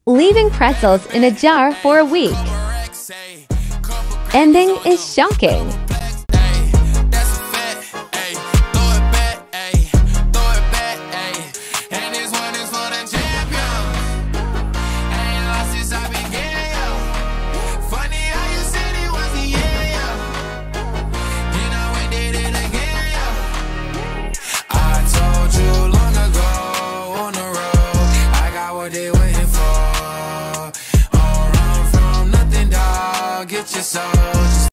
leaving pretzels in a jar for a week. Ending is shocking.